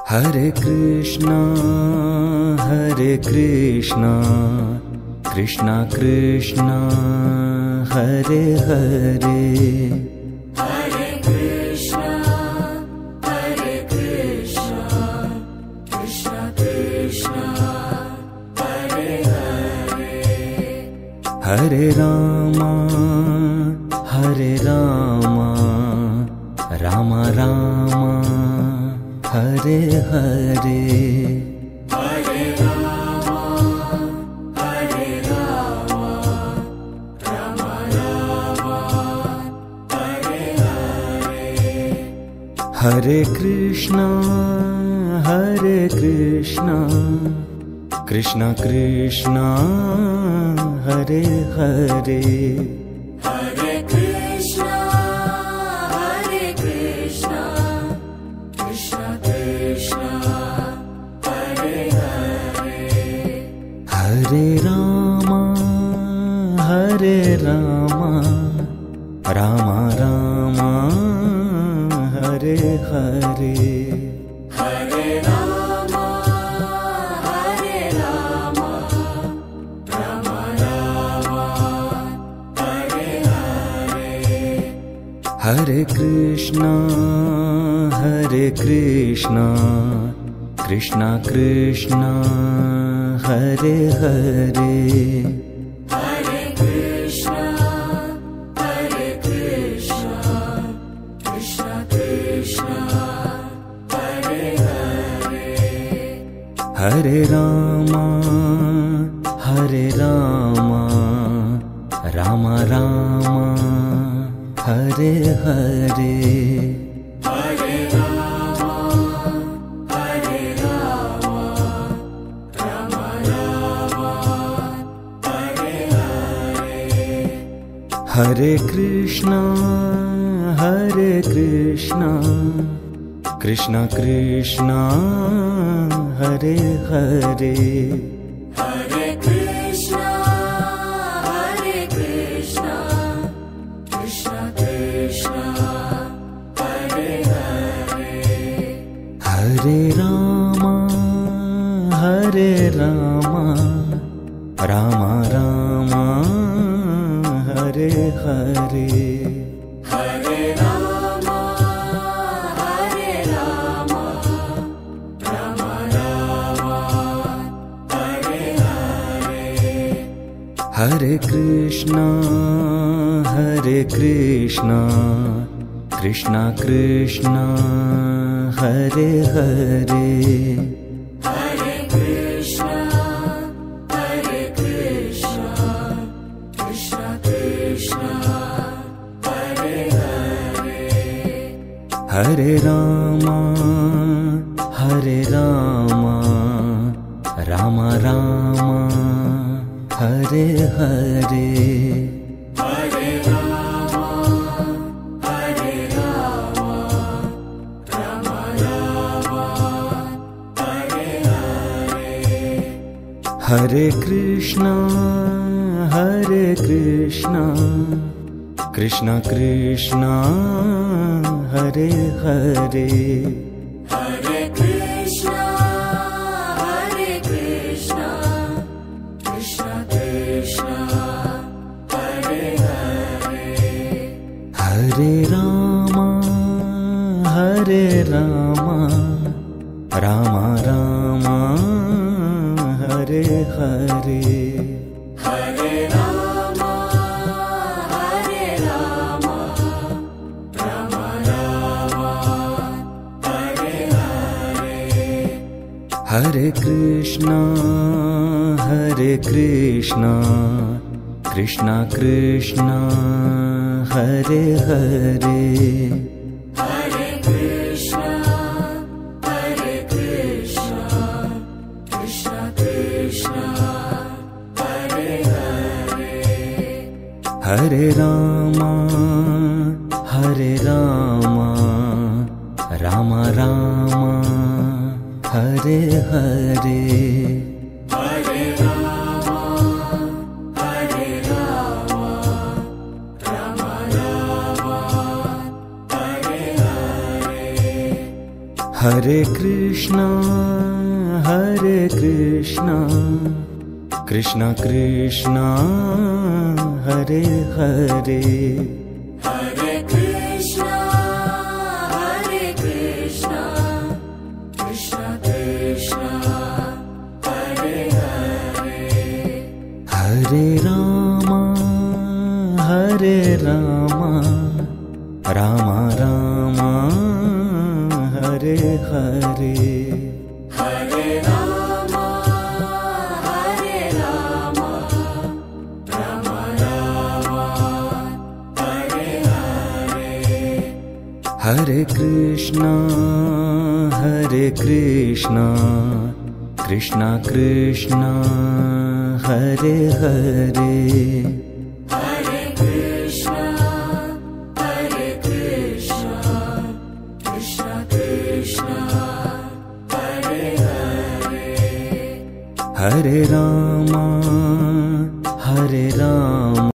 Hare Krishna, Krishna Krishna, Hare Hare. Hare Krishna, Krishna Krishna, Hare Hare. Hare Rama, Rama Rama, Hare Hare. Hare Rama, Rama Rama, Hare Hare. Hare Krishna, Krishna Krishna, Hare Hare. Hare Krishna, Krishna Krishna, Hare Hare. Hare Rama, Rama Rama, Hare Hare. Hare Rama, Rama Rama, Hare Hare. Hare Krishna, Krishna Krishna, Hare Hare. Hare Krishna, Krishna Krishna, Hare Hare. Hare Rama, Rama Rama, Hare Hare. Hare Rama, Rama Rama, Hare Hare. Hare Krishna, Krishna Krishna, Hare Hare. Hare Krishna, Krishna Krishna, Hare Hare. Hare Rama, Rama Rama, Hare Hare. Hare Rama, Rama Rama, Hare Hare. Hare Krishna, Krishna Krishna, Hare Hare. Hare Krishna, Krishna Krishna, Hare Hare. Hare Rama, Rama Rama, Hare Hare. Hare Rama, Rama Rama, Hare Hare. Hare Krishna, Krishna Krishna, Hare Hare. Hare Krishna, Krishna Krishna, Hare Hare. Hare Rama, Rama Rama, Hare Hare. Hare Rama, Rama Rama, Hare Hare. Hare Krishna, Krishna Krishna, Hare Hare. Hare Krishna, Krishna Krishna, Hare Hare. Hare Rama, Rama Rama, Hare Hare. Hare Rama, Rama Rama, Hare Hare. Hare Krishna, Krishna Krishna, Hare Hare, Hare Krishna, Krishna Krishna, Hare Hare, Hare Rama, Rama Rama, Hare Hare, Hare Rama, Rama Rama, Hare Hare, Hare Krishna, Krishna Krishna, Hare Hare, Hare Krishna, Krishna Krishna, Hare Hare, Hare Rama, Rama